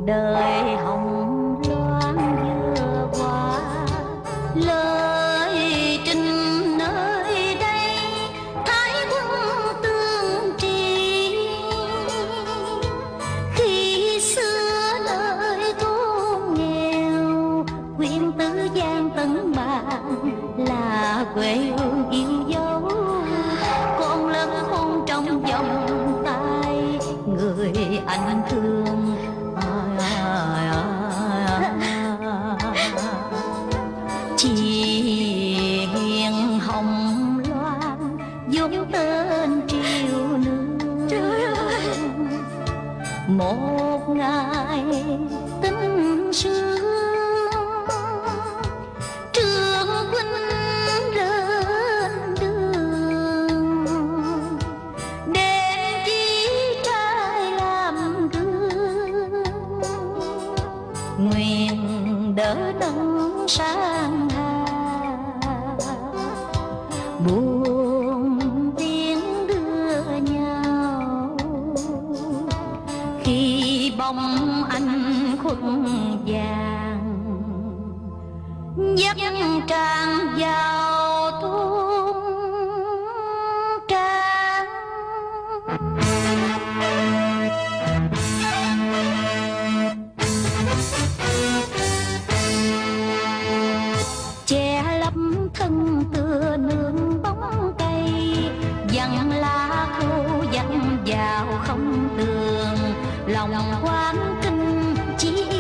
đời hồng loan vừa qua, lời trình nơi đây thái quân tương tri. Khi xưa nơi thôn nghèo, huyện Tứ Giang Tấn Bàng là quê hương yêu dấu. Con lớn khôn trong vòng tay người anh thương. Chị hiền hồng loan vốn tên triều nương. Trời ơi! Một ngày tinh sương, Trương huynh lên đường, đem chí trai làm gương. Nguyện đỡ nâng sang hà, buồn tiếng đưa nhau. Khi bóng anh khuất vàng, dắt tràn vào thôn trang. Che lấp thân tựa nương bóng cây, dằn lá khô dắt vào không tường. Lòng quán kinh chỉ